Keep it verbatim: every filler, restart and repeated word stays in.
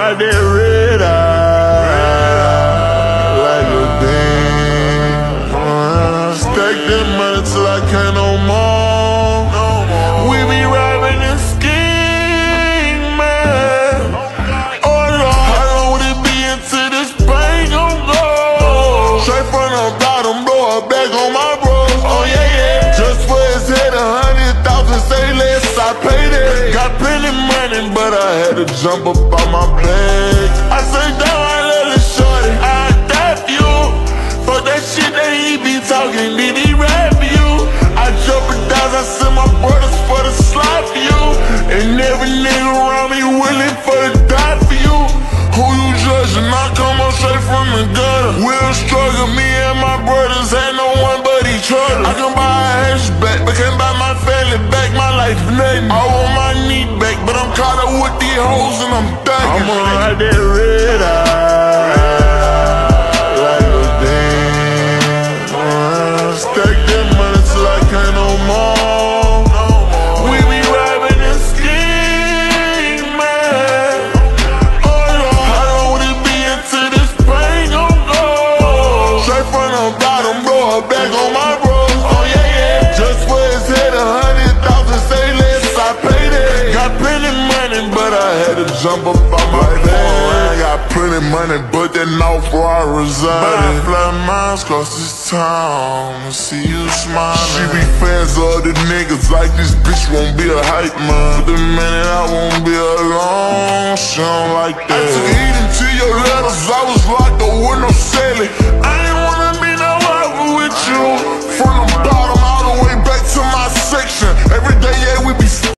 ride that red eye like a damn. Uh, stack that money till I can't no more. We be robbing and scheming. Oh Lord, how long would it be until this pain gon' go? Straight from the bottom, blow her back on my bro. Oh yeah, yeah. Just for his head, a hundred thousand, say less, I paid it. Got plenty money, but I had to jump up on my bag. I say down, I let it shorty, I adapt you. For that shit that he be talking, did he rap you? I jeopardize, I send my brothers for the slide for you. And every nigga around me willing for to die for you. Who you judging? I come up straight from the gutter. We'll struggle, me and my brothers, ain't no one but each other. I can buy a hatchback, but can't buy my family back, my life nothing. I want my knee back, but I'm caught up with these hoes and I'm thugging. I'ma ride that red eye like a damn. Uh, stack that money till I can't no more. We be robbing and scheming. Oh Lord, how long would it be until this pain gon' go? Straight from the bottom, blow her back on my bro. Oh yeah, yeah. Just for his head, a hundred thousand, say less, I paid it. Got plenty money, but I had to jump up on my bag. I got plenty money, but that north where I reside. But I fly miles across this town to see you smiling. She be fans of the niggas like this bitch won't be a hype man. But the minute I won't be alone, she don't like that. I took heed into your letters, I was